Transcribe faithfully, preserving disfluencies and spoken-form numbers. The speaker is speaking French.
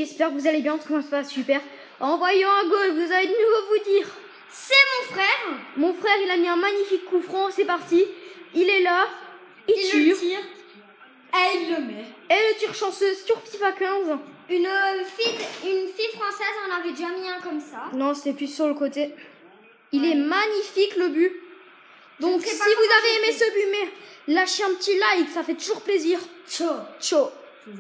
j'espère que vous allez bien, en tout cas ça va super. En voyant un goal, vous allez de nouveau vous dire, c'est mon frère. Mon frère, il a mis un magnifique coup franc, c'est parti. Il est là, il, il tire. Le tire. Et il le met. Et le tir chanceuse sur FIFA quinze. Une fille, une fille française en avait déjà mis un comme ça. Non, c'était plus sur le côté. Il ouais. est magnifique le but. Donc si vous avez aimé ce but, mais lâchez un petit like, ça fait toujours plaisir. Ciao. Ciao.